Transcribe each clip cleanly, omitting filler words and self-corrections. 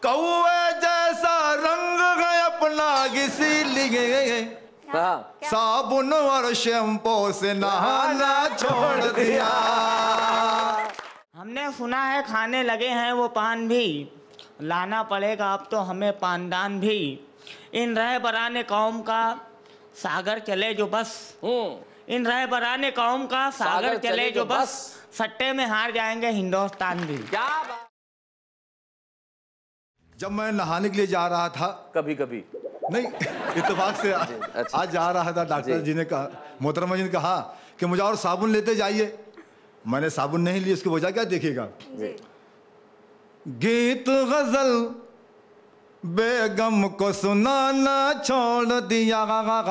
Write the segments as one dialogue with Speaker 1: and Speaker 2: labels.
Speaker 1: कौए जैसा रंग है अपना इसीलिए साबुन और शैम्पू से नहाना छोड़ दिया।
Speaker 2: हमने सुना है खाने लगे हैं वो पान भी, लाना पड़ेगा अब तो हमें पानदान भी। इन रह बराने कौम का सागर चले जो बस, इन रह बराने कौम का सागर चले जो बस, सट्टे में हार जाएंगे हिंदुस्तान भी।
Speaker 3: क्या बात।
Speaker 1: जब मैं नहाने के लिए जा रहा था,
Speaker 3: कभी कभी
Speaker 1: नहीं इत्तेफाक से
Speaker 3: अच्छा।
Speaker 1: आज जा रहा था, डॉक्टर जी ने कहा, मोहतरमा जी ने कहा कि मुझे और साबुन लेते जाइए। मैंने साबुन नहीं ली, उसकी वजह क्या देखिएगा। गीत गजल बेगम को सुनाना छोड़ दिया।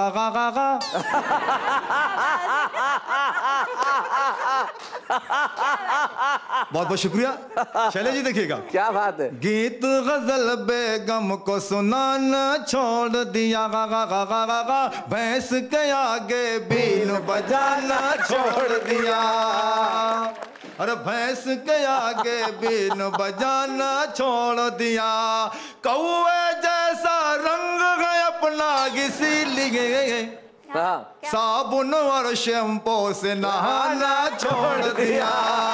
Speaker 1: बहुत बहुत शुक्रिया शैलेश जी, देखिएगा
Speaker 3: क्या बात है।
Speaker 1: गीत गजल बेगम को सुनाना छोड़ दिया, भैंस के आगे बीन बजाना छोड़ दिया। अरे भैंस के आगे बीन बजाना छोड़ दिया। कौए जैसा रंग है अपना इसीलिए साबुन और शैम्पू से नहाना छोड़ दिया।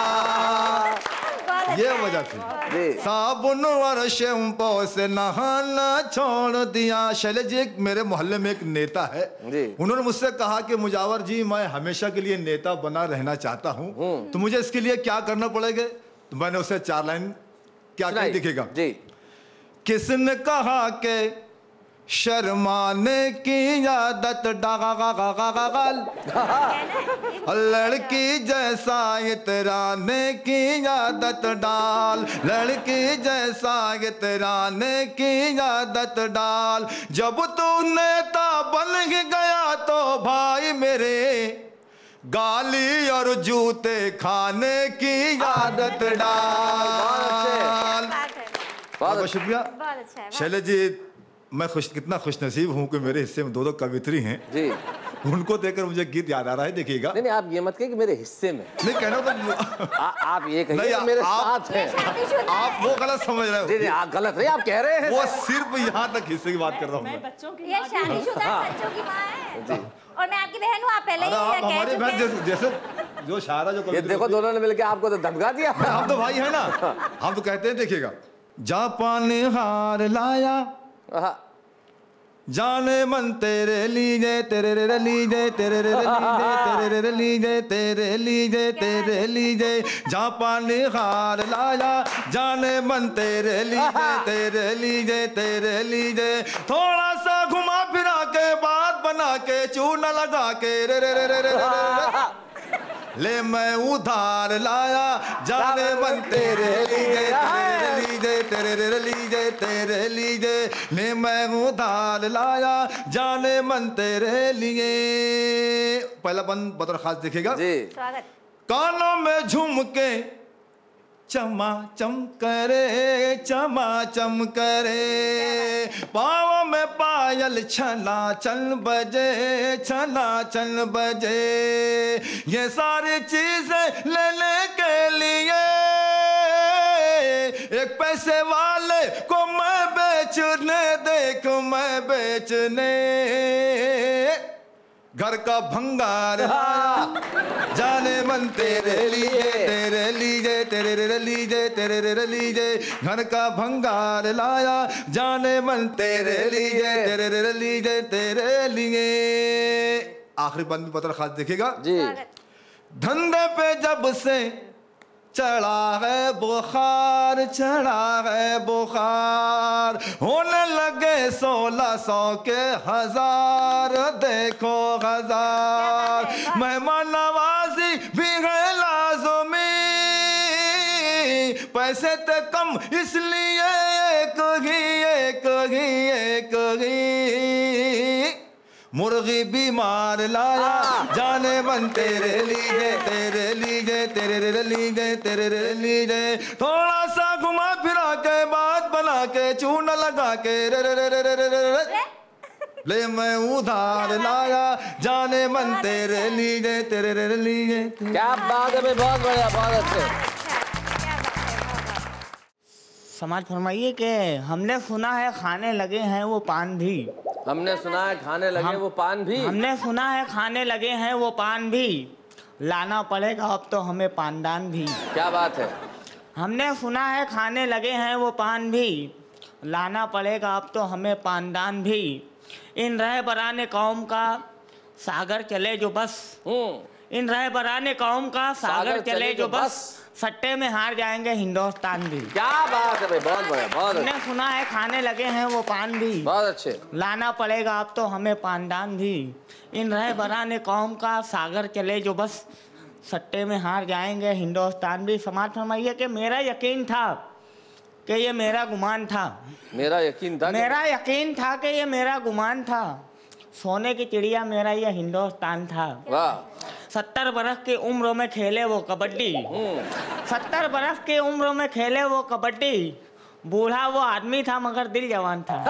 Speaker 1: ये वजह थी, साबुन और शैम्पू से नहाना छोड़ दिया। शैलेश जी, मेरे मोहल्ले में एक नेता है, उन्होंने मुझसे कहा कि मुजावर जी मैं हमेशा के लिए नेता बना रहना चाहता हूँ, तो मुझे इसके लिए क्या करना पड़ेगा। तो मैंने उसे 4 लाइन क्या क्या दिखेगा जी। किसने कहा कि शर्माने की आदत डाल, लड़की जैसा इतराने की आदत डाल, लड़की जैसा इतराने की आदत डाल। जब तू नेता बन गया तो भाई मेरे गाली और जूते खाने की आदत डाल। बहुत शुक्रिया शैलेश जी। मैं कितना खुशनसीब हूँ कि मेरे हिस्से में 2 कवित्री हैं जी। उनको देखकर मुझे गीत याद आ रहा है, देखिएगा।
Speaker 3: नहीं आप ये मत कहिए कि मेरे हिस्से में,
Speaker 1: नहीं कहना तो
Speaker 3: आप ये कहिए मेरे साथ हैं।
Speaker 1: आप वो गलत समझ रहे हो।
Speaker 3: नहीं आप गलत नहीं, आप कह रहे हैं
Speaker 1: वो सिर्फ यहाँ तक हिस्से की बात कर रहा हूँ।
Speaker 4: मैं बच्चों की, ये शादीशुदा बच्चों की माँ है और मैं आपकी बहन हूँ। आप पहले ही
Speaker 1: हमारी बहन जैसे जो शायरा जो
Speaker 3: ये देखो दोनों ने मिलकर आपको तो धमका दिया।
Speaker 1: हम तो भाई है ना, हम तो कहते हैं। देखिएगा जापान हार लाया जाने मन तेरे लीजे तेरे रे लीजे तेरे रे लीजे तेरे रे लीजे तेरे लीजे तेरे लीजे। जापान हार लाया जाने मन तेरे लीजे तेरे लीजे तेरे लीजे। थोड़ा सा घुमा फिरा के बात बना के चूना लगा के रे रे रे रे रे रे ले मैं उधार लाया जाने मन तेरे लीजे तेरे लीजे तेरे रे लीजे तेरे लीजे। ले मैं उधार लाया जाने मन तेरे लिए। पहला बंद बतौर खास देखिएगा जी। कानों में झुमके चमाचम करे चमाचम करे, पाँव में पायल छना चल बजे छना चल बजे। ये सारी चीजें लेने के लिए एक पैसे वाले को मैं बेचने, देख मैं बेचने। घर का भंगार लाया जाने मन तेरे लिए तेरे लीजे तेरे रे लीजे तेरे रे लीजे। घर का भंगार लाया जाने मन तेरे लिए तेरे रे लीजे तेरे लिए। आखिरी बंद पत्र खास देखिएगा जी। धंधे पे जब से चढ़ा है बुखार चढ़ा है बुखार, होने लगे 1600 के 1000 देखो 1000। मेहमान नवाजी भी है लाज़मी, पैसे तो कम इसलिए एक ही मुर्गी बीमार लाया जाने मन तेरे लीजे तेरे लीजे तेरे रे लीजे तेरे रे लीजे। थोड़ा सा घुमा फिरा के बात बना के चूना लगा के रे रे रे रे रे रे ले मैं उधार लाया जाने मन तेरे लीजे तेरे रे लीजे।
Speaker 3: क्या बात है भाई, बहुत बढ़िया, बहुत अच्छे।
Speaker 2: समाज फरमाइए कि हमने सुना है खाने लगे हैं वो पान भी।
Speaker 3: हमने सुना है खाने लगे वो पान भी।
Speaker 2: हमने सुना है खाने लगे हैं वो पान भी, लाना पड़ेगा अब तो हमें पानदान भी।
Speaker 3: क्या बात है।
Speaker 2: हमने सुना है खाने लगे हैं वो पान भी, लाना पड़ेगा अब तो हमें पानदान भी। इन रहबराने कौम का सागर चले जो बस, इन रहबराने कौम का सागर चले जो बस, सट्टे में हार जाएंगे हिंदुस्तान भी।
Speaker 3: क्या बात है भाई, बहुत बढ़िया, बहुत
Speaker 2: हमने सुना है खाने लगे हैं वो पान भी,
Speaker 3: बहुत अच्छे।
Speaker 2: लाना पड़ेगा अब तो हमें पानदान भी। इन रहबराने कौम का सागर चले जो बस, सट्टे में हार जाएंगे हिंदुस्तान भी। समाज फरमाइए कि मेरा यकीन था कि ये मेरा गुमान था,
Speaker 3: मेरा यकीन था,
Speaker 2: मेरा यकीन था कि ये मेरा गुमान था, सोने की चिड़िया मेरा ये हिंदुस्तान था।
Speaker 3: वाह।
Speaker 2: 70 बरस की उम्र में खेले वो कबड्डी, 70 बरस की उम्र में खेले वो कबड्डी, बूढ़ा वो आदमी था मगर दिल जवान था।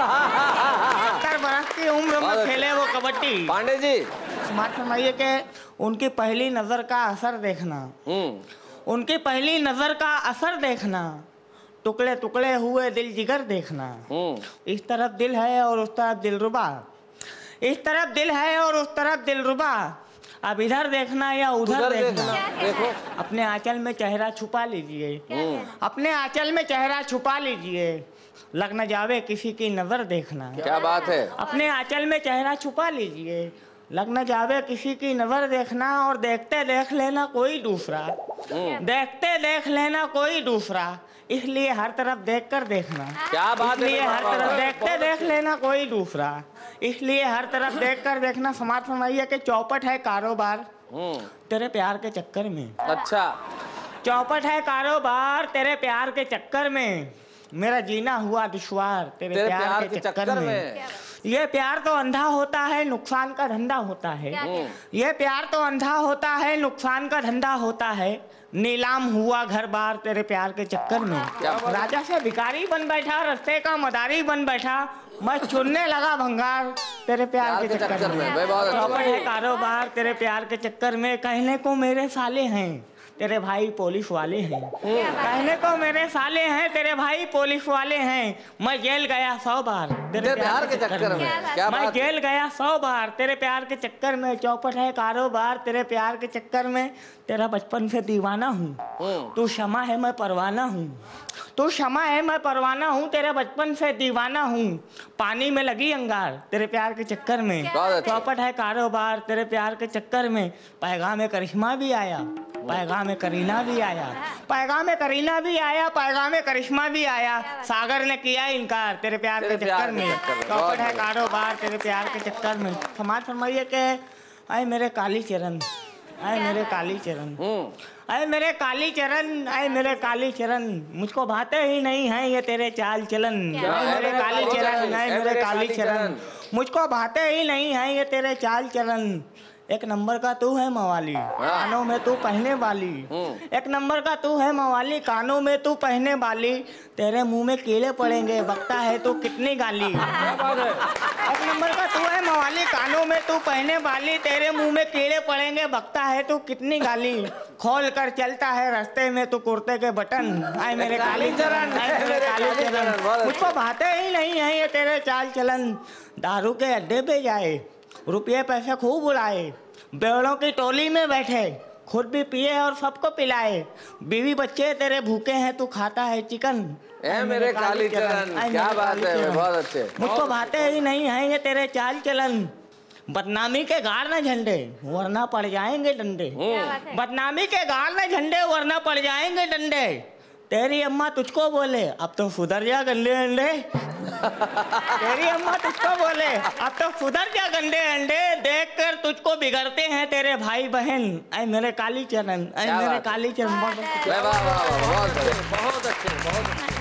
Speaker 2: 70 बरस की उम्र में खेले वो कबड्डी।
Speaker 3: पांडे जी
Speaker 2: समाज फरमाइए कि उनकी पहली नजर का असर देखना, उनकी पहली नजर का असर देखना, टुकड़े टुकड़े हुए दिल जिगर देखना। इस तरफ दिल है और उस तरफ दिलरुबा, इस तरफ दिल है और उस तरफ दिलरुबा, अब इधर देखना या उधर देखना।
Speaker 3: देखो
Speaker 2: अपने आंचल में चेहरा छुपा लीजिए, अपने आंचल में चेहरा छुपा लीजिए, लग न जावे किसी की नजर देखना।
Speaker 3: क्या बात है।
Speaker 2: अपने आंचल में चेहरा छुपा लीजिए, लग न जावे किसी की नजर देखना, और देखते देख लेना कोई दूसरा, देखते देख लेना कोई दूसरा, इसलिए हर तरफ देखकर देखना।
Speaker 3: क्या बात है।
Speaker 2: इसलिए हर तरफ देखते देख लेना कोई दूसरा, इसलिए हर तरफ देखकर देखना। समाज फरमाइए कि चौपट है कारोबार तेरे प्यार के चक्कर में।
Speaker 3: अच्छा।
Speaker 2: चौपट है कारोबार तेरे प्यार के चक्कर में, मेरा जीना हुआ दुश्वार तेरे प्यार के चक्कर में। ये प्यार तो अंधा होता है नुकसान का धंधा होता है, ये प्यार तो अंधा होता है नुकसान का धंधा होता है, नीलाम हुआ घर बार तेरे प्यार के चक्कर में। राजा से भिखारी बन बैठा, रास्ते का मदारी बन बैठा, मैं चुनने लगा भंगार तेरे प्यार के चक्कर में। चौपट है कारोबार तेरे प्यार के चक्कर में, कहने को मेरे साले हैं तेरे भाई पुलिस वाले हैं, कहने को मेरे साले हैं तेरे भाई पुलिस वाले हैं, मैं जेल गया 100 बार तेरे प्यार के चक्कर में, मैं जेल गया 100 बार तेरे प्यार के चक्कर में। चौपट है कारोबार तेरे प्यार के चक्कर में, तेरा बचपन से दीवाना हूँ, तू शमा है मैं परवाना हूँ, तू शमा है मैं परवाना हूँ, तेरे बचपन से दीवाना हूँ, पानी में लगी अंगार तेरे प्यार के चक्कर में। चौपट है कारोबार तेरे प्यार के चक्कर में, पैगाम करिश्मा भी आया, पैगाम करीना भी आया, पैगाम करीना भी आया, पैगाम करिश्मा भी आया, सागर ने किया इनकार तेरे प्यार के चक्कर में। चौपट है कारोबार तेरे प्यार के चक्कर में। समाज फरमाइए कि आए मेरे काली चरण, आए मेरे काली चरण, आए मेरे काली चरण, आए मेरे काली चरण, मुझको भाते ही नहीं है ये तेरे चाल चलन। आए मेरे काली चरण, आए मेरे काली चरण, मुझको भाते ही नहीं है ये तेरे चाल चलन। एक नंबर का तू है मवाली, कानों में तू पहने वाली, एक नंबर का तू है मवाली, कानों में तू पहने वाली, तेरे मुंह में कीड़े पड़ेंगे बकता है तू कितनी गाली। एक नंबर का तू है मवाली, कानों में तू पहने वाली, तेरे मुंह में कीड़े पड़ेंगे बकता है तू कितनी गाली, खोल कर चलता है रास्ते में तू कुर्ते के बटन। आए मेरे काली चरण, आए मेरे काली चरण, मुझको भाते ही नहीं है ये तेरे चाल चलन। दारू के अड्डे पे जाए, रुपये पैसे खूब उड़ाए, बेड़ों की टोली में बैठे, खुद भी पिए और सबको पिलाए, बीवी बच्चे तेरे भूखे हैं तू खाता है चिकन।
Speaker 3: ऐ मेरे काली चरण, क्या बात है, बहुत अच्छे।
Speaker 2: मुझको भाते ही नहीं है ये तेरे चाल चलन, बदनामी के गाड़ न झंडे वरना पड़ जाएंगे डंडे, बदनामी के गाड़ न झंडे वरना पड़ जाएंगे डंडे, तेरी अम्मा तुझको बोले अब तो सुधर जा गंदे अंडे, तेरी अम्मा तुझको बोले अब तो सुधर जा गंदे अंडे, देख कर तुझको बिगड़ते हैं तेरे भाई बहन। ऐ मेरे काली चरण, ऐ मेरे काली चरण।
Speaker 3: बहुत अच्छे, बहुत अच्छे।